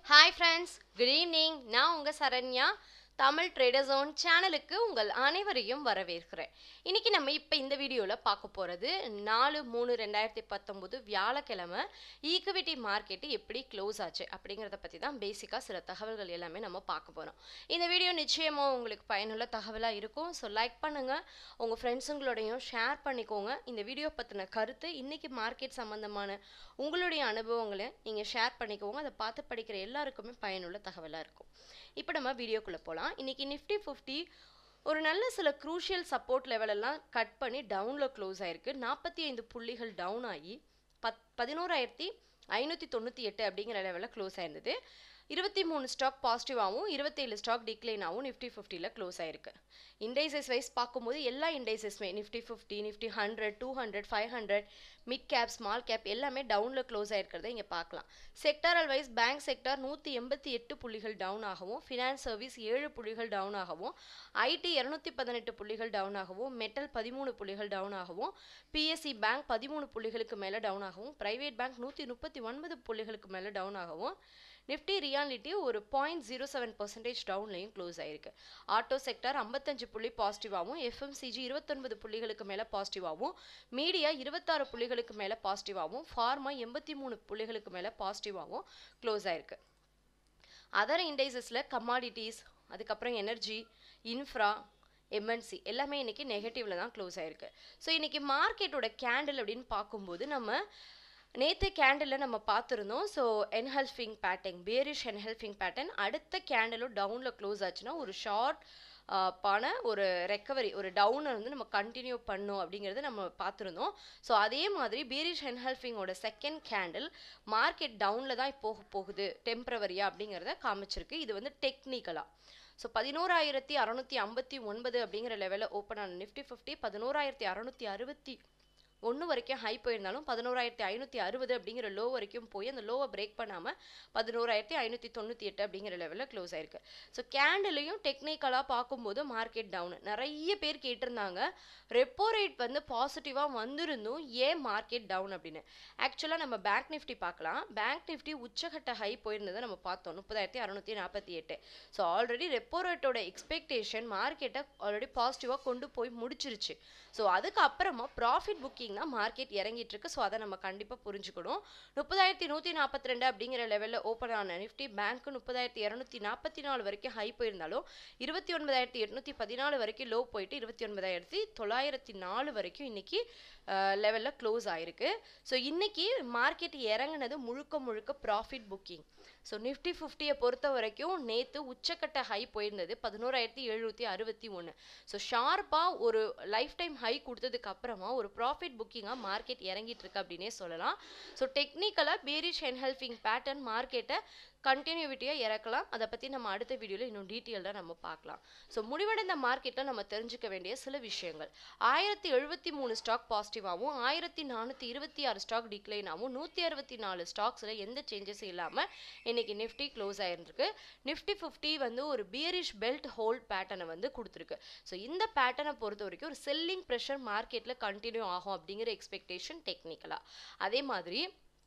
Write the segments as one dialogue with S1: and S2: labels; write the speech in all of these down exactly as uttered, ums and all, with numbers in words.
S1: Hi friends, good evening. நான் உங்க Saranya Tamil trader zone சேனலுக்கு உங்கள் அனைவரையும் வரவேற்கிறேன். இன்னைக்கு நம்ம இப்போ இந்த வீடியோவில் பார்க்க போகிறது நாலு மூணு ரெண்டாயிரத்தி பத்தொம்போது வியாழக்கிழமை ஈக்விட்டி மார்க்கெட்டு எப்படி க்ளோஸ் ஆச்சு அப்படிங்கிறத பற்றி தான் பேசிக்காக சில தகவல்கள் எல்லாமே நம்ம பார்க்க போகிறோம். இந்த வீடியோ நிச்சயமாக உங்களுக்கு பயனுள்ள தகவலாக இருக்கும். ஸோ லைக் பண்ணுங்கள், உங்கள் ஃப்ரெண்ட்ஸுங்களோடையும் ஷேர் பண்ணிக்கோங்க. இந்த வீடியோ பற்றின கருத்து இன்றைக்கி மார்க்கெட் சம்மந்தமான உங்களுடைய அனுபவங்களை நீங்கள் ஷேர் பண்ணிக்கோங்க. அதை பார்த்து படிக்கிற எல்லாருக்குமே பயனுள்ள தகவலாக இருக்கும். இப்போ நம்ம வீடியோக்குள்ளே போகலாம். இன்றைக்கி நிஃப்டி ஃபிஃப்டி ஒரு நல்ல சில க்ரூஷியல் சப்போர்ட் லெவலெல்லாம் கட் பண்ணி டவுனில் க்ளோஸ் ஆகிருக்கு. நாற்பத்தி ஐந்து புள்ளிகள் டவுன் ஆகி பத் பதினோராயிரத்தி ஐநூற்றி தொண்ணூற்றி எட்டு அப்படிங்கிற லெவலில் க்ளோஸ் ஆயிருந்தது. இருபத்தி மூணு ஸ்டாக் பாசிட்டிவாகவும் இருபத்தேழு ஸ்டாக் டிக்ளைனாகவும் நிஃப்டி ஃபிஃப்டியில் க்ளோஸ் ஆயிருக்கு. இண்டைசஸ் வைஸ் பார்க்கும்போது எல்லா இண்டைசஸுமே Nifty fifty, Nifty hundred, two hundred, five hundred, mid cap, small cap எல்லாமே டவுனில் க்ளோஸ் ஆயிருக்கிறத இங்கே பார்க்கலாம். செக்டாரல் வைஸ் பேங்க் செக்டார் நூற்றி எண்பத்தி எட்டு புள்ளிகள் டவுன் ஆகவும், ஃபினான்ஸ் சர்வீஸ் ஏழு புள்ளிகள் டவுன் ஆகவும், ஐடி இரநூத்தி பதினெட்டு புள்ளிகள் டவுன் ஆகவும், மெட்டல் பதிமூணு புள்ளிகள் டவுன் ஆகவும், பிஎஸ்சி பேங்க் பதிமூணு புள்ளிகளுக்கு மேலே டவுன் ஆகவும், பிரைவேட் பேங்க் நூற்றி முப்பத்தி ஒன்பது புள்ளிகளுக்கு மேலே டவுன் ஆகவும், நிஃப்டி ரியாலிட்டி ஒரு பாயிண்ட் ஜீரோ செவன் பர்சன்டேஜ் டவுன்லையும் க்ளோஸ் ஆயிருக்கு. ஆட்டோ செக்டார் ஐம்பத்தஞ்சு புள்ளி பாசிட்டிவாகவும், எஃப்எம்சிஜி இருபத்தொன்பது புள்ளிகளுக்கு மேலே பாசிட்டிவாகவும், மீடியா இருபத்தாறு புள்ளிகளுக்கு மேலே பாசிட்டிவாகவும், ஃபார்மா எண்பத்தி மூணு புள்ளிகளுக்கு மேலே பாசிட்டிவாகவும் க்ளோஸ் ஆயிருக்கு. அதர் இண்டைசஸில் கமாடிட்டிஸ், அதுக்கப்புறம் எனர்ஜி, இன்ஃப்ரா, எம்என்சி எல்லாமே இன்னைக்கு நெகட்டிவ்ல தான் க்ளோஸ் ஆயிருக்கு. ஸோ இன்னைக்கு மார்க்கெட்டோட கேண்டில் அப்படின்னு பார்க்கும்போது நம்ம நேற்று கேண்டில் நம்ம பார்த்துருந்தோம். So engulfing pattern, bearish engulfing pattern அடுத்த கேண்டிலும் டவுனில் க்ளோஸ் ஆச்சுன்னா ஒரு ஷார்ட் பான ஒரு ரெக்கவரி, ஒரு டவுனை வந்து நம்ம கண்டினியூ பண்ணும் அப்படிங்கிறது நம்ம பார்த்துருந்தோம். ஸோ அதே மாதிரி பேரிஷ் என்ஹெல்ஃபிங்கோட செகண்ட் கேண்டில் மார்க்கெட் டவுனில் தான் போக போகுது டெம்பரவரியா அப்படிங்கிறத காமிச்சிருக்கு. இது வந்து டெக்னிக்கலாக. ஸோ பதினோராயிரத்தி அறநூற்றி ஐம்பத்தி ஒன்பது அப்படிங்கிற லெவலில் ஓப்பன் ஆன நிஃப்டி ஃபிஃப்டி பதினோராயிரத்தி அறநூற்றி அறுபத்தி ஒன்று வரைக்கும் ஹை போயிருந்தாலும் பதினோராயிரத்தி ஐநூற்றி அறுபது அப்படிங்கிற லோ வரைக்கும் போய் அந்த லோவை பிரேக் பண்ணாமல் பதினோராயிரத்தி ஐநூற்றி தொண்ணூற்றி எட்டு அப்படிங்கிற லெவலில் க்ளோஸ் ஆயிருக்கு. ஸோ கேண்டிலையும் டெக்னிக்கலாக பார்க்கும்போது மார்க்கெட் டவுன். நிறைய பேர் கேட்டிருந்தாங்க ரெப்போ ரேட் வந்து பாசிட்டிவாக வந்திருந்தும் ஏன் மார்க்கெட் டவுன் அப்படின்னு. ஆக்சுவலாக நம்ம பேங்க் நிஃப்டி பார்க்கலாம். பேங்க் நிஃப்டி உச்சகட்ட ஹை போயிருந்ததை நம்ம பார்த்தோம் முப்பதாயிரத்தி அறநூற்றி நாற்பத்தி எட்டு. ஸோ ஆல்ரெடி ரெப்போ ரேட்டோட எக்ஸ்பெக்டேஷன் மார்க்கெட்டை ஆல்ரெடி பாசிட்டிவாக கொண்டு போய் முடிச்சிருச்சு. ஸோ அதுக்கப்புறமா ப்ராஃபிட் புக்கிங் தான் மார்க்கெட் இறங்கிட்டு இருக்கு. ஸோ அதை நம்ம கண்டிப்பாக புரிஞ்சுக்கணும். முப்பதாயிரத்தி நூற்றி நாற்பத்தி ரெண்டு அப்படிங்கிற லெவலில் ஓப்பன் ஆன நிஃப்டி பேங்க் முப்பதாயிரத்தி இரநூத்தி நாற்பத்தி நாலு வரைக்கும் ஹை போயிருந்தாலும் இருபத்தி ஒன்பதாயிரத்தி எட்நூற்றி பதினாலு வரைக்கும் லோ போயிட்டு இருபத்தி ஒன்பதாயிரத்தி தொள்ளாயிரத்தி நாலு வரைக்கும் இன்னைக்கு லெவலில் க்ளோஸ் ஆயிருக்கு. ஸோ இன்னைக்கு மார்க்கெட் இறங்கினது முழுக்க முழுக்க ப்ராஃபிட் புக்கிங். ஸோ நிஃப்டி ஃபிஃப்டியை பொறுத்த வரைக்கும் நேற்று உச்சக்கட்ட ஹை போயிருந்தது பதினோராயிரத்தி எழுநூற்றி அறுபத்தி ஒன்று. ஸோ ஷார்ப்பாக ஒரு லைஃப் டைம் ஹை கொடுத்ததுக்கு அப்புறமா ஒரு ப்ராஃபிட் புக்கிங்காக மார்க்கெட் இறங்கிட்டு இருக்கு அப்படின்னே சொல்லலாம். ஸோ டெக்னிக்கலாக பேரிஷ் என்ஹெல்ஃபிங் பேட்டர்ன் மார்க்கெட்டை கண்டினியூவிட்டியாக இறக்கலாம். அதை பற்றி நம்ம அடுத்த வீடியோவில் இன்னும் டீட்டெயில்டாக நம்ம பார்க்கலாம். ஸோ முடிவடைந்த மார்க்கெட்டில் நம்ம தெரிஞ்சுக்க வேண்டிய சில விஷயங்கள். ஆயிரத்தி எழுபத்தி மூணு ஸ்டாக் பாசிட்டிவாகவும் ஆயிரத்தி நானூற்றி இருபத்தி ஆறு ஸ்டாக் டிக்ளைனாகவும் நூற்றி அறுபத்தி நாலு ஸ்டாக்ஸில் எந்த சேஞ்சஸும் இல்லாமல் இன்னைக்கு நிஃப்டி க்ளோஸ் ஆகிருக்கு. நிஃப்டி ஃபிஃப்டி வந்து ஒரு பியரிஷ் பெல்ட் ஹோல்ட் பேட்டர்னை வந்து கொடுத்துருக்கு. ஸோ இந்த பேட்டர்னை பொறுத்த வரைக்கும் ஒரு செல்லிங் ப்ரெஷர் மார்க்கெட்டில் கண்டினியூ ஆகும் அப்படிங்கிற எக்ஸ்பெக்டேஷன் டெக்னிக்கலாக. அதே மாதிரி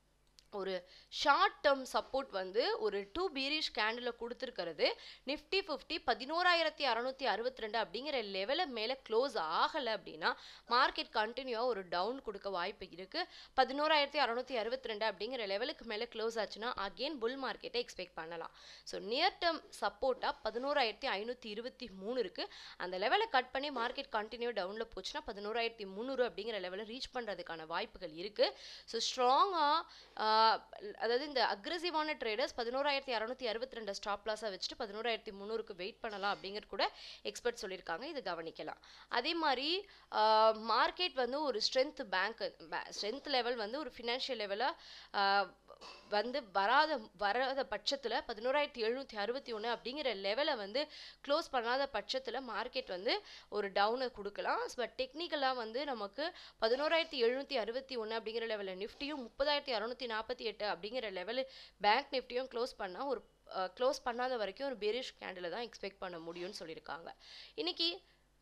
S1: ஒரு ஷார்ட் டேர்ம் சப்போர்ட் வந்து ஒரு டூ பீரிஷ் கேண்டில் கொடுத்துருக்கிறது. நிஃப்டி ஃபிஃப்டி பதினோராயிரத்தி அறநூற்றி அறுபத்தி ரெண்டு அப்படிங்கிற லெவலில் மேலே க்ளோஸ் ஆகலை அப்படின்னா மார்க்கெட் கண்டினியூவாக ஒரு டவுன் கொடுக்க வாய்ப்பு இருக்குது. பதினோராயிரத்தி அறநூற்றி அறுபத்தி ரெண்டு அப்படிங்கிற லெவலுக்கு மேலே க்ளோஸ் ஆச்சுன்னா அகெயின் புல் மார்க்கெட்டை எக்ஸ்பெக்ட் பண்ணலாம். ஸோ நியர் டேர்ம் சப்போர்ட்டாக பதினோராயிரத்தி ஐநூற்றி இருபத்தி மூணு இருக்குது. அந்த லெவலை கட் பண்ணி மார்க்கெட் கண்டினியூ டவுனில் போச்சுன்னா பதினோராயிரத்தி முந்நூறு அப்படிங்கிற லெவலில் ரீச் பண்ணுறதுக்கான வாய்ப்புகள் இருக்குது. ஸோ ஸ்ட்ராங்காக அதாவது இந்த அக்ரெசிவான ட்ரேடர்ஸ் பதினோராயிரத்தி அறநூற்றி அறுபத்தி ரெண்டு ஸ்டாப் லாஸாக வச்சுட்டு பதினோராயிரத்தி முந்நூறுக்கு வெயிட் பண்ணலாம் அப்படிங்கிறது கூட எக்ஸ்பர்ட் சொல்லியிருக்காங்க. இது கவனிக்கலாம். அதே மாதிரி மார்க்கெட் வந்து ஒரு ஸ்ட்ரென்த் பேங்க் ஸ்ட்ரென்த் லெவல் வந்து ஒரு ஃபினான்ஷியல் லெவலாக வந்து வராத வராத பட்சத்தில் பதினோராயிரத்தி எழுநூற்றி அறுபத்தி ஒன்று அப்படிங்கிற லெவலை வந்து க்ளோஸ் பண்ணாத பட்சத்தில் மார்க்கெட் வந்து ஒரு டவுனை கொடுக்கலாம். பட் டெக்னிக்கலாக வந்து நமக்கு பதினோராயிரத்தி எழுநூற்றி அறுபத்தி ஒன்று அப்படிங்கிற லெவலில் நிஃப்டியும் முப்பதாயிரத்தி அறநூற்றி நாற்பத்தி எட்டு அப்படிங்கிற லெவலு பேங்க் நிஃப்டியும் க்ளோஸ் பண்ணால் ஒரு க்ளோஸ் பண்ணாத வரைக்கும் ஒரு பேரிஷ் கேண்டில் தான் எக்ஸ்பெக்ட் பண்ண முடியும்னு சொல்லியிருக்காங்க. இன்னைக்கு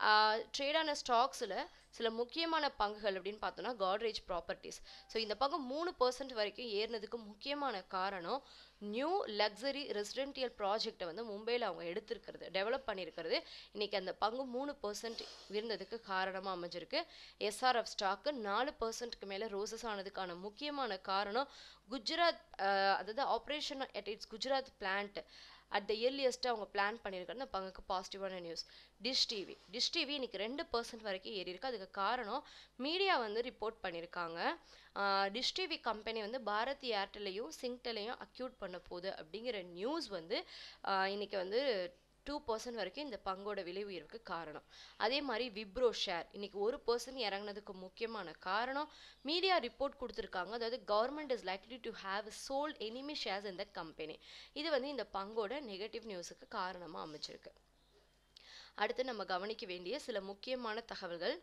S1: ட்ரேடான ஸ்டாக்ஸில் சில முக்கியமான பங்குகள் அப்படின்னு பார்த்தோன்னா காட்ரேஜ் ப்ராப்பர்ட்டிஸ். ஸோ இந்த பங்கு மூணு பர்சன்ட் வரைக்கும் ஏறினதுக்கு முக்கியமான காரணம் நியூ லக்ஸரி ரெசிடென்டியல் ப்ராஜெக்டை வந்து மும்பையில் அவங்க எடுத்திருக்கிறது, டெவலப் பண்ணியிருக்கிறது. இன்றைக்கி அந்த பங்கு மூணு பர்சன்ட் இருந்ததுக்கு காரணமாக அமைஞ்சிருக்கு. எஸ்ஆர்எஃப் ஸ்டாக்கு நாலு பர்சன்ட்க்கு மேலே ரோசஸ் ஆனதுக்கான முக்கியமான காரணம் குஜராத், அதாவது operation at its Gujarat plant at the இயர்லியஸ்ட்டாக அவங்க பிளான் பண்ணியிருக்காரு. அந்த பங்குக்கு பாசிட்டிவான news. Dish TV Dish TV இன்னைக்கு ரெண்டு பர்சன்ட் வரைக்கும் ஏறி இருக்கு. அதுக்கு காரணம் மீடியா வந்து ரிப்போர்ட் பண்ணியிருக்காங்க. டிஷ் டிவி கம்பெனி வந்து பாரதி ஏர்டெல்லையும் சிங்டெல்லையும் அக்யூட் பண்ண போகுது அப்படிங்கிற நியூஸ் வந்து இன்னைக்கு வந்து டூ பர்சன்ட் வரைக்கும் இந்த பங்கோட விலை உயர்வுக்கு காரணம். அதே மாதிரி விப்ரோ ஷேர் இன்னைக்கு ஒரு பர்சன்ட் இறங்கினதுக்கு முக்கியமான காரணம் மீடியா ரிப்போர்ட் கொடுத்துருக்காங்க. அதாவது government is likely to have sold enemy shares in the company. இது வந்து இந்த பங்கோட நெகட்டிவ் நியூஸுக்கு காரணமாக அமைச்சிருக்கு. அடுத்து நம்ம கவனிக்க வேண்டிய சில முக்கியமான தகவல்கள்.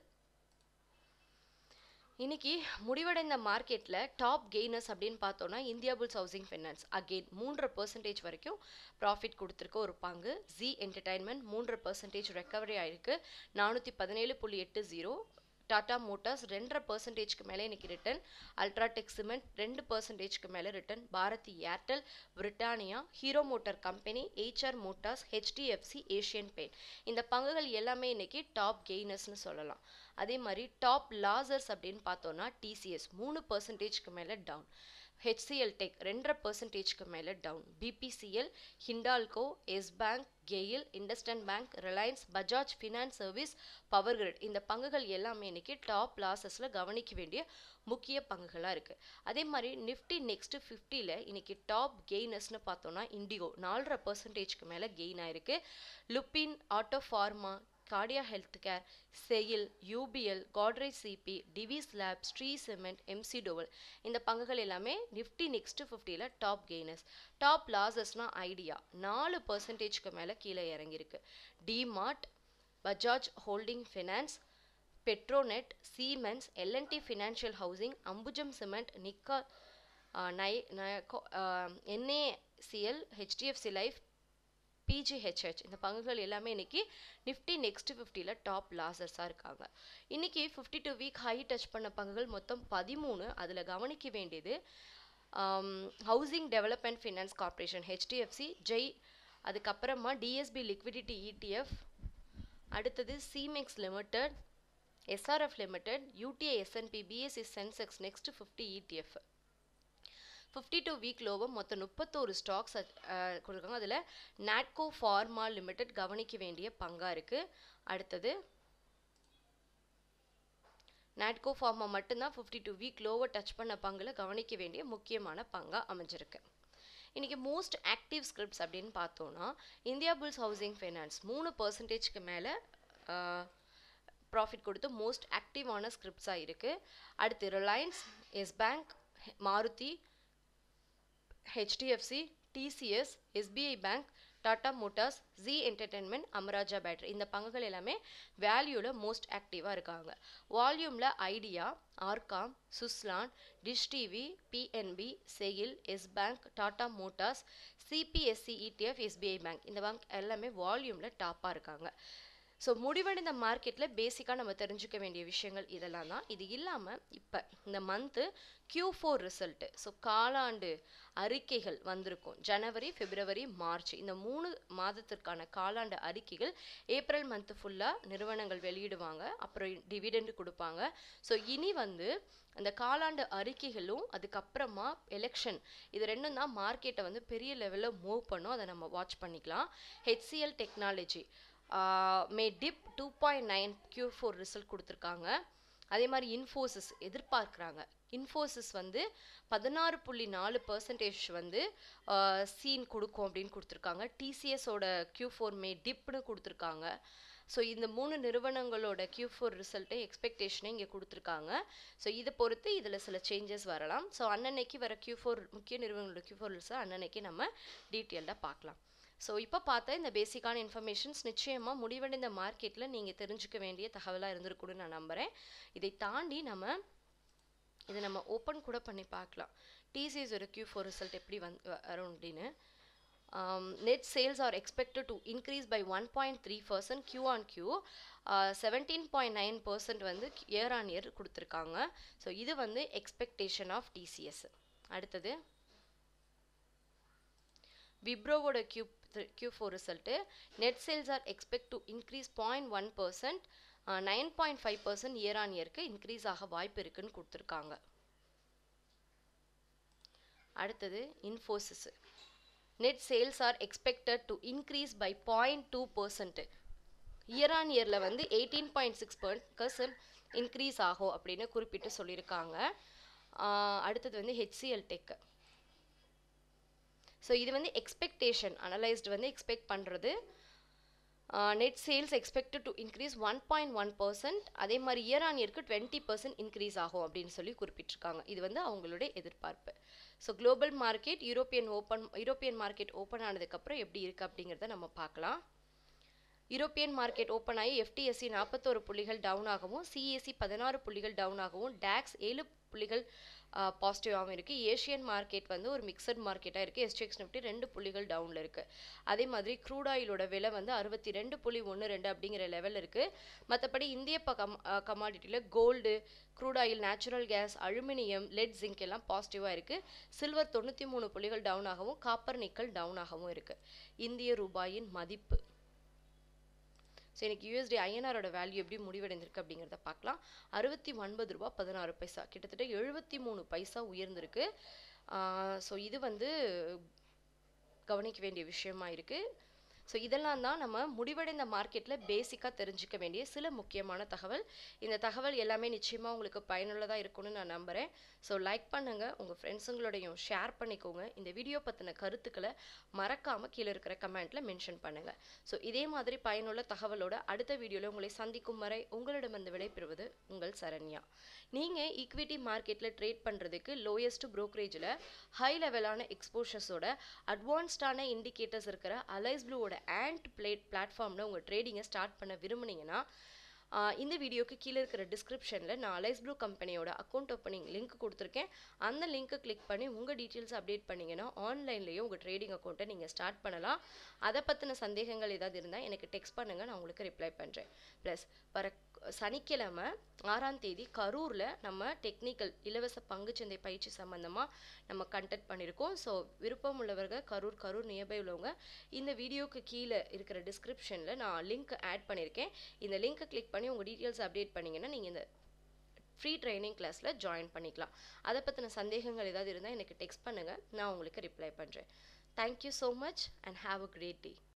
S1: இன்னைக்கு முடிவடைந்த மார்க்கெட்டில் டாப் கெய்னர்ஸ் அப்படின்னு பார்த்தோன்னா India bulls housing finance again மூன்றரை பர்சன்டேஜ் வரைக்கும் ப்ராஃபிட் கொடுத்துருக்க ஒரு பங்கு. ஜி என்டர்டைன்மெண்ட் மூன்றரை பர்சன்டேஜ் ரெக்கவரி ஆயிருக்கு, நானூற்றி பதினேழு புள்ளி எட்டு ஜீரோ. டாடா மோட்டார்ஸ் ரெண்டரை பர்சன்டேஜ்க்கு மேலே இன்னைக்கு ரிட்டர்ன். அல்ட்ராடெக் சிமெண்ட் ரெண்டு பர்சன்டேஜ்க்கு மேலே return. Bharti Airtel, Britannia, Hero motor company, Eicher motors, HDFC, Asian paint இந்த பங்குகள் எல்லாமே இன்னைக்கு டாப் கெய்னர்ஸ்னு சொல்லலாம். அதே மாதிரி டாப் லாசர்ஸ் அப்படின்னு பார்த்தோன்னா டிசிஎஸ் மூணு பர்சன்டேஜ்க்கு மேலே டவுன். ஹெச்சிஎல் டெக் ரெண்டரை பர்சன்டேஜ்க்கு மேலே down. BPCL, Hindalco, Yes bank, GAIL, IndusInd bank, Reliance, Bajaj finance service, power grid இந்த பங்குகள் எல்லாமே இன்னைக்கு டாப் லாசஸில் கவனிக்க வேண்டிய முக்கிய பங்குகளாக இருக்குது. அதே மாதிரி நிஃப்டி நெக்ஸ்ட் ஃபிஃப்டியில் இன்னைக்கு டாப் கெய்னர்ஸ்னு பார்த்தோன்னா இண்டிகோ நாலரை பர்சன்டேஜ்க்கு மேலே கெயின் ஆயிருக்கு. லுப்பின், ஆட்டோ ஃபார்மா, கார்டியா health care, SAIL, UPL, Godrej CP, Divi's lab, Shree cement, McDowell இந்த பங்குகள் எல்லாமே நிஃப்டி நெக்ஸ்ட் ஃபிஃப்டியில் டாப் கெய்னர்ஸ். டாப் லாசஸ்னா ஐடியா நாலு பர்சன்டேஜ்க்கு மேலே கீழே இறங்கியிருக்கு. DMart, Bajaj holding finance, Petronet, Siemens, L and T financial housing, Ambuja cement, நிக்கா, நை என்ஏசிஎல், ஹெச்டிஎஃப்சி லைஃப், பிஜிஹெச்ஹெச் இந்த பங்குகள் எல்லாமே இன்னைக்கு நிஃப்டி நெக்ஸ்ட் ஃபிஃப்டியில் டாப் லாசர்ஸாக இருக்காங்க. இன்னைக்கு fifty two week high touch பண்ண பங்குகள் மொத்தம் பதிமூணு. அதில் கவனிக்க வேண்டியது housing development finance corporation HDFC, ஜெய், அதுக்கப்புறமா டிஎஸ்பி லிக்விடிட்டி இடிஎஃப், அடுத்தது சிமெக்ஸ் limited, SRF limited, UTI SNB, BSE Sensex next fifty ETF. Fifty two week லோவை மொத்தம் முப்பத்தோரு ஸ்டாக்ஸ் கொடுக்குறாங்க. அதில் நாட்கோ ஃபார்மா லிமிடெட் கவனிக்க வேண்டிய பங்காக இருக்குது. அடுத்தது நாட்கோ ஃபார்மா மட்டும்தான் ஃபிஃப்டி டூ வீக் லோவை டச் பண்ண பங்கில் கவனிக்க வேண்டிய முக்கியமான பங்காக அமைஞ்சிருக்கு. இன்றைக்கி மோஸ்ட் ஆக்டிவ் ஸ்கிரிப்ட்ஸ் அப்படின்னு பார்த்தோன்னா இந்தியா புல்ஸ் ஹவுசிங் ஃபைனான்ஸ் மூணு பர்சன்டேஜ்க்கு மேலே ப்ராஃபிட் கொடுத்து மோஸ்ட் ஆக்டிவான ஸ்கிரிப்ட்ஸாக இருக்குது. அடுத்து Reliance, Yes bank, Maruti, HDFC, TCS, SBI bank, Tata motors, Zee entertainment, Amara Raja battery இந்த பங்குகள் எல்லாமே வேல்யூவில் மோஸ்ட் ஆக்டிவாக இருக்காங்க. வால்யூமில் Idea, RCom, Suzlon, Dish TV, PNB, SAIL, Yes bank, Tata motors, CPSE ETF, SBI bank இந்த பேங்க் எல்லாமே வால்யூமில் டாப்பாக இருக்காங்க. ஸோ முடிவடைந்த மார்க்கெட்டில் பேசிக்காக நம்ம தெரிஞ்சுக்க வேண்டிய விஷயங்கள் இதெல்லாம் தான். இது இல்லாமல் இப்போ இந்த month Q four result, so காலாண்டு அறிக்கைகள் வந்திருக்கும். ஜனவரி, பிப்ரவரி, மார்ச் இந்த மூணு மாதத்திற்கான காலாண்டு அறிக்கைகள் ஏப்ரல் மந்த்து ஃபுல்லாக நிறுவனங்கள் வெளியிடுவாங்க. அப்புறம் டிவிடெண்ட் கொடுப்பாங்க. ஸோ இனி வந்து அந்த காலாண்டு அறிக்கைகளும் அதுக்கப்புறமா எலெக்ஷன் இது ரெண்டும் தான் மார்க்கெட்டை வந்து பெரிய லெவலில் மூவ் பண்ணும். அதை நம்ம வாட்ச் பண்ணிக்கலாம். HCL technology may dip two point nine Q four result கொடுத்துருக்காங்க. அதே மாதிரி இன்ஃபோசிஸ் எதிர்பார்க்குறாங்க. இன்ஃபோசிஸ் வந்து பதினாறு புள்ளி நாலு பர்சன்டேஜ் வந்து சீன் கொடுக்கும் அப்படின்னு கொடுத்துருக்காங்க. டிசிஎஸோட கியூ ஃபோர் மே டிப்னு கொடுத்துருக்காங்க. ஸோ இந்த மூணு நிறுவனங்களோட கியூ ஃபோர் ரிசல்ட்டை எக்ஸ்பெக்டேஷனை இங்கே கொடுத்துருக்காங்க. ஸோ இதை பொறுத்து இதில் சில சேஞ்சஸ் வரலாம். ஸோ அன்னன்னைக்கு வர கியூ ஃபோர் முக்கிய நிறுவனங்களோட கியூ ஃபோர் ரிசல்ட் அன்னன்னைக்கு நம்ம டீட்டெயில்டாக பார்க்கலாம். ஸோ இப்போ பார்த்தா இந்த பேசிக்கான இன்ஃபர்மேஷன்ஸ் நிச்சயமாக முடிவடைந்த மார்க்கெட்டில் நீங்கள் தெரிஞ்சுக்க வேண்டிய தகவலாக இருந்திருக்குன்னு நான் நம்புகிறேன். இதை தாண்டி நம்ம இதை நம்ம ஓப்பன் கூட பண்ணி பார்க்கலாம். டிசிஎஸ் ஒரு கியூ ஃபோர் ரிசல்ட் எப்படி வந்து வரும் அப்படின்னு. Um, net sales are expected to increase by one point three percent Q on Q, uh, seventeen point nine percent வந்து year on year கொடுத்துருக்காங்க. ஸோ இது வந்து எக்ஸ்பெக்டேஷன் ஆஃப் டிசிஎஸ். அடுத்தது விப்ரோவோட Q Q four result. Net sales are expect to increase point one percent nine point five percent year on இயருக்கு increase ஆக வாய்ப்பு இருக்குன்னு கொடுத்துருக்காங்க. அடுத்தது Infosys. net sales are expected to increase by zero point two percent. Year on இயரில் வந்து eighteen point six percent increase ஆகும் அப்படின்னு குறிப்பிட்டு சொல்லியிருக்காங்க. அடுத்தது வந்து ஹெச்சிஎல் டெக். ஸோ இது வந்து எக்ஸ்பெக்டேஷன் அனலைஸ்டு வந்து எக்ஸ்பெக்ட் பண்ணுறது. Net sales expected to increase one point one percent, அதே மாதிரி இயர் ஆன் இயருக்கு டுவெண்ட்டி பர்சன்ட் இன்க்ரீஸ் ஆகும் அப்படின்னு சொல்லி குறிப்பிட்டிருக்காங்க. இது வந்து அவங்களுடைய எதிர்பார்ப்பு. So global market European open European market open ஆனதுக்கப்புறம் எப்படி இருக்குது அப்படிங்கிறத நம்ம பார்க்கலாம். யூரோப்பியன் மார்க்கெட் ஓப்பன் ஆகி எஃப்டிஎஸ்சி நாற்பத்தோரு புள்ளிகள் டவுன் ஆகவும், சிஎஸ்சி பதினாறு புள்ளிகள் டவுன் ஆகவும், டாக்ஸ் ஏழு புள்ளிகள் பாசிட்டிவாகவும் இருக்குது. ஏஷியன் மார்க்கெட் வந்து ஒரு மிக்சட் மார்க்கெட்டாக இருக்குது. எஸ்டிஎக்ஸ் நிஃப்டி ரெண்டு புள்ளிகள் டவுனில் இருக்குது. அதே மாதிரி க்ரூட் ஆயிலோட விலை வந்து அறுபத்தி ரெண்டு புள்ளி ஒன்று ரெண்டு அப்படிங்கிற லெவலில் இருக்குது. மற்றபடி இந்திய ப கம் கமாடிட்டியில் gold, crude oil, natural gas, aluminium, lead, zinc எல்லாம் பாசிட்டிவாக இருக்குது. சில்வர் தொண்ணூற்றி மூணு புள்ளிகள் டவுன் ஆகவும், காப்பர் நிக்கல் டவுன் ஆகவும் இருக்குது. இந்திய ரூபாயின் மதிப்பு. ஸோ எனக்கு யூஎஸ்டி ஐஎன்ஆரோட வேல்யூ எப்படி முடிவடைந்திருக்கு அப்படிங்கிறத பார்க்கலாம். அறுபத்தி ஒன்பது ரூபா பதினாறு பைசா, கிட்டத்தட்ட எழுபத்தி மூணு பைசா உயர்ந்திருக்கு. ஸோ இது வந்து கவனிக்க வேண்டிய விஷயமா இருக்குது. ஸோ இதெல்லாம் தான் நம்ம முடிவடைந்த மார்க்கெட்டில் பேசிக்காக தெரிஞ்சுக்க வேண்டிய சில முக்கியமான தகவல். இந்த தகவல் எல்லாமே நிச்சயமாக உங்களுக்கு பயனுள்ளதாக இருக்கும்னு நான் நம்புகிறேன். ஸோ லைக் பண்ணுங்கள், உங்கள் ஃப்ரெண்ட்ஸுங்களோடையும் ஷேர் பண்ணிக்கோங்க. இந்த வீடியோ பற்றின கருத்துக்களை மறக்காமல் கீழே இருக்கிற கமெண்ட்டில் மென்ஷன் பண்ணுங்கள். ஸோ இதே மாதிரி பயனுள்ள தகவலோட அடுத்த வீடியோவில் உங்களை சந்திக்கும் வரை உங்களிடமிருந்து விடைபெறுவது உங்கள் சரண்யா. நீங்கள் ஈக்விட்டி மார்க்கெட்டில் ட்ரேட் பண்ணுறதுக்கு லோயஸ்ட் ப்ரோக்கரேஜில் ஹை லெவலான எக்ஸ்போஷர்ஸோட அட்வான்ஸ்டான இண்டிகேட்டர்ஸ் இருக்கிற அலைஸ் ப்ளூவோட ஆண்ட் பிளேட் பிளாட்ஃபார்மில் உங்கள் ட்ரேடிங்கை ஸ்டார்ட் பண்ண விரும்புனீங்கன்னா இந்த வீடியோக்கு கீழே இருக்கிற டிஸ்கிரிப்ஷனில் நான் அலைஸ் ப்ளூ கம்பெனியோட அக்கௌண்ட் ஓப்பனிங் லிங்க் கொடுத்துருக்கேன். அந்த லிங்க்கை கிளிக் பண்ணி உங்கள் டீட்டெயில்ஸ் அப்டேட் பண்ணிங்கன்னா ஆன்லைன்லேயே உங்கள் ட்ரேடிங் அக்கௌண்ட்டை நீங்கள் ஸ்டார்ட் பண்ணலாம். அதை பற்றின சந்தேகங்கள் ஏதாவது இருந்தால் எனக்கு டெக்ஸ்ட் பண்ணுங்கள், நான் உங்களுக்கு ரிப்ளை பண்ணுறேன். ப்ளஸ் வர சனிக்கிழமை ஆறாம் தேதி கரூரில் நம்ம டெக்னிக்கல் இலவச பங்குச்சந்தை பயிற்சி சம்மந்தமாக நம்ம கண்டக்ட் பண்ணியிருக்கோம். ஸோ விருப்பம் உள்ளவர்கள் கரூர் கரூர் நியர்பை உள்ளவங்க இந்த வீடியோக்கு கீழே இருக்கிற டிஸ்கிரிப்ஷனில் நான் லிங்க் ஆட் பண்ணியிருக்கேன். இந்த லிங்க்கை கிளிக் பண்ணி உங்கள் டீட்டெயில்ஸ் அப்டேட் பண்ணிங்கன்னா நீங்கள் இந்த ஃப்ரீ ட்ரைனிங் கிளாஸில் ஜாயின் பண்ணிக்கலாம். அதை பற்றின சந்தேகங்கள் ஏதாவது இருந்தால் எனக்கு டெக்ஸ்ட் பண்ணுங்கள், நான் உங்களுக்கு ரிப்ளை பண்ணுறேன். Thank you so much and have a great day.